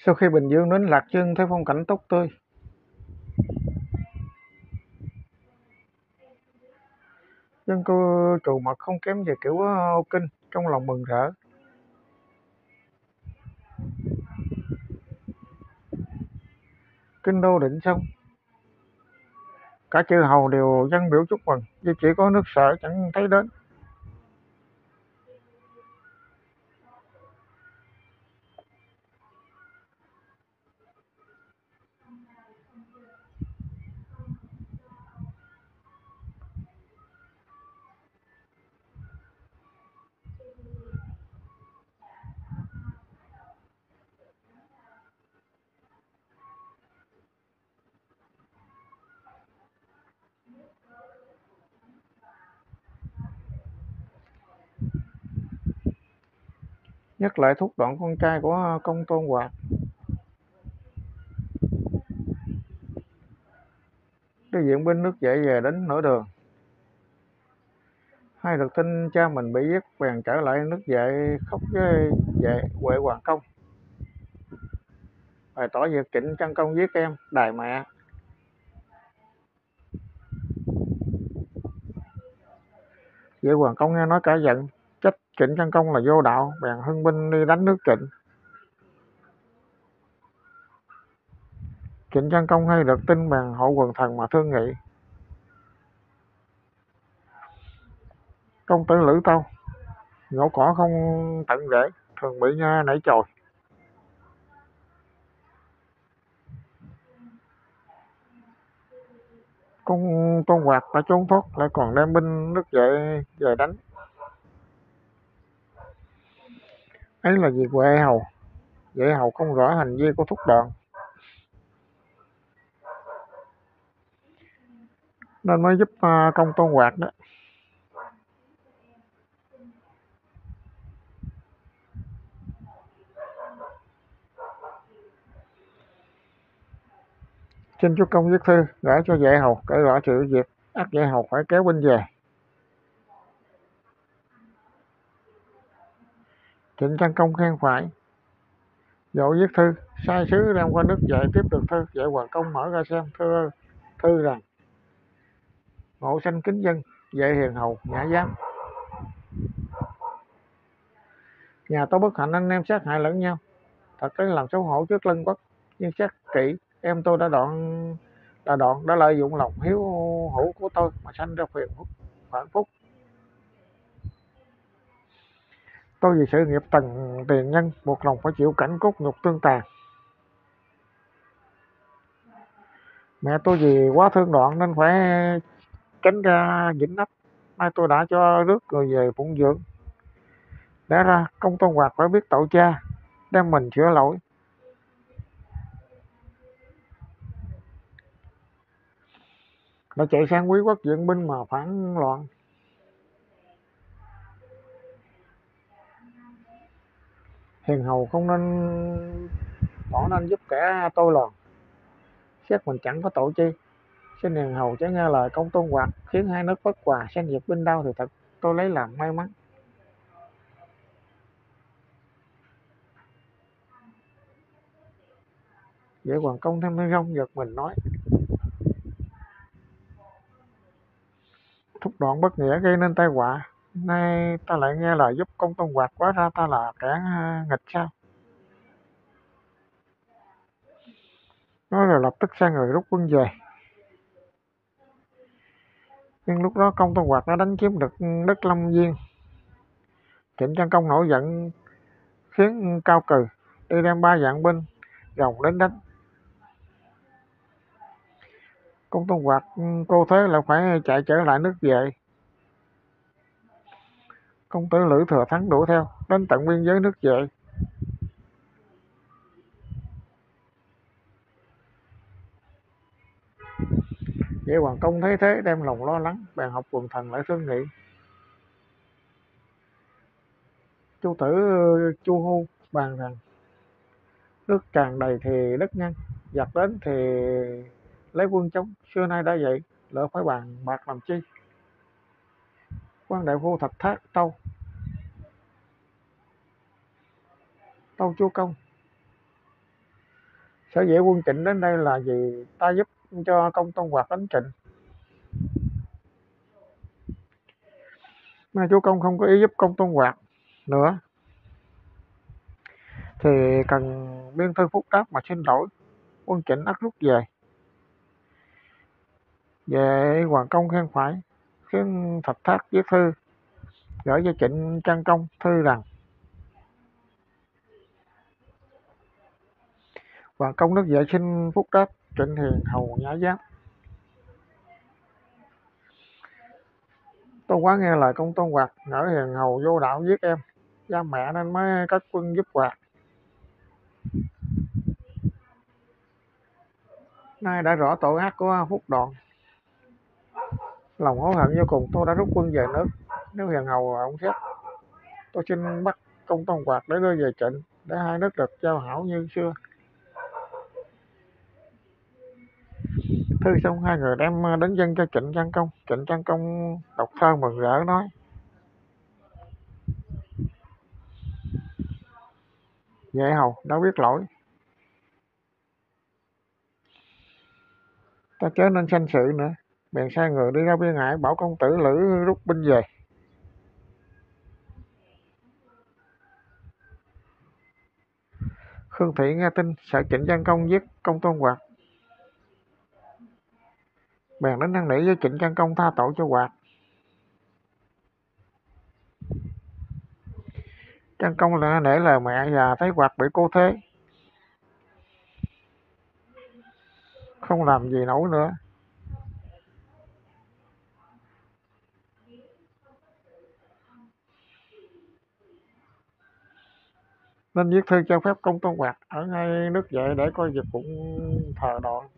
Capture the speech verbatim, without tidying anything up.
Sau khi Bình Dương đến Lạc Dương thấy phong cảnh tốt tươi, dân cư trù mật không kém về kiểu Âu Kinh, trong lòng mừng rỡ. Kinh đô định xong, cả chư hầu đều dân biểu chúc mừng, nhưng chỉ có nước Sở chẳng thấy đến. Nhắc lại thúc đoạn con trai của Công Tôn Hoạt, đi viện binh nước Vệ về đến nửa đường, hay được tin cha mình bị giết, bèn trở lại nước Vệ khóc với Vệ Huệ Hoàng Công, bày tỏ việc Trịnh Chân Công giết em đài mẹ. Vệ Hoàng Công nghe nói cả giận, trách Trịnh Chân Công là vô đạo, bèn hưng binh đi đánh nước Trịnh. Trịnh Chân Công hay được tin bèn hộ quần thần mà thương nghị. Công tử Lữ Tâu, nhổ cỏ không tận rễ, thường bị nha nảy chồi. Công Tôn Hoạt đã trốn thoát, lại còn đem binh nước Vệ về đánh. Ấy là việc Huệ hầu, Vệ hầu không rõ hành vi của Thúc Đoạn, nên mới giúp uh, Công Tôn Hoạt đó. Xin chúa công viết thư gửi cho Vệ hầu kể rõ sự việc, ắt Vệ hầu phải kéo binh về. Trịnh Chân Công khen phải, vội viết thư sai sứ đem qua nước Vệ. Tiếp được thư, Vệ Hoàng Công mở ra xem. Thư thư rằng: ngộ sanh kính dân, Vệ hiền hầu nhã giám. Nhà tôi bất hạnh anh em sát hại lẫn nhau, thật lấy làm xấu hổ trước lân quốc. Nhưng xét kỹ, em tôi đã đoạn đã đoạn đã lợi dụng lòng hiếu hữu của tôi mà sanh ra phiền phức phản phúc. Tôi vì sự nghiệp tần tiền nhân, buộc lòng phải chịu cảnh cốt nhục tương tàn. Mẹ tôi vì quá thương Đoạn nên phải tránh ra Vĩnh Ấp. Nay tôi đã cho rước người về phụng dưỡng. Lẽ ra Công Tôn Hoạt phải biết tội cha, đem mình sửa lỗi. Đã chạy sang Quý Quốc viện binh mà phản loạn. Hiền hầu không nên bỏ nên giúp kẻ tôi lòn, xét mình chẳng có tội chi. Xin hiền hầu chớ nghe lời Công Tôn Hoạt, khiến hai nước bất hòa, sanh diệt binh đau thì thật tôi lấy làm may mắn. Vệ Hoàng Công thêm hơi rong giật mình nói: Thúc Đoạn bất nghĩa gây nên tai họa, nay ta lại nghe lời giúp Công Tôn Hoạt, quá ra ta là kẻ nghịch sao? Nói rồi lập tức sai người rút quân về. Nhưng lúc đó Công Tôn Hoạt đã đánh chiếm được đất Lâm Viên. Trịnh Chân Công nổi giận, khiến Cao Cừ đi đem ba vạn binh rồng đến đánh. Công Tôn Hoạt cô thế là phải chạy trở lại nước Vệ. Công tử Lữ thừa thắng đuổi theo đến tận biên giới nước Vệ. Vệ Hoàng Công thấy thế đem lòng lo lắng, bèn học quần thần lại thương nghị. Chu tử Chu Hu bàn rằng: nước tràn đầy thì đất ngăn, giặc đến thì lấy quân chống. Xưa nay đã vậy, lỡ phải bàn bạc làm chi? Quan đại phu Thạch Thác Tâu: Tâu chúa công, Sở dĩ quân Trịnh đến đây là vì ta giúp cho công Tôn Hoạt đánh Trịnh. Mà chúa công không có ý giúp công Tôn Hoạt nữa thì cần biên thư phúc đáp mà xin lỗi, quân Trịnh ắt rút về. Về Hoàng Công khen phải, khiến Thạch Thác viết thư gửi cho Trịnh Trang Công, thư rằng Hoàng Công nước vệ xin phúc đáp, Trịnh hiền hầu nhã giáp. Tôi quá nghe lời công Tôn Hoạt, ngỡ hiền hầu vô đạo giết em, giam mẹ nên mới cất quân giúp Hoạt. Nay đã rõ tội ác của Phúc Đoạn, lòng hối hận vô cùng, tôi đã rút quân về nước. Nếu hiền hầu ông xét, tôi xin bắt công Tôn Hoạt để đưa về Trịnh, để hai nước được giao hảo như xưa. Thư xong hai người đem đến dân cho Trịnh Trang Công. Trịnh Trang Công đọc thơ mừng rỡ nói: Vệ hầu đã biết lỗi, ta chớ nên sanh sự nữa. Bèn sai người đi ra biên ải bảo công tử Lữ rút binh về. Khương Thị nghe tin sợ Trịnh Trang Công giết công Tôn Hoạt, bèn đến năn nỉ với Trịnh Trang Công tha tội cho Hoạt. Trang Công là nể lời mẹ và thấy Hoạt bị cô thế, không làm gì nổi nữa, nên viết thư cho phép công Tôn Hoạt ở ngay nước Vệ để coi việc cũng thờ đoạn.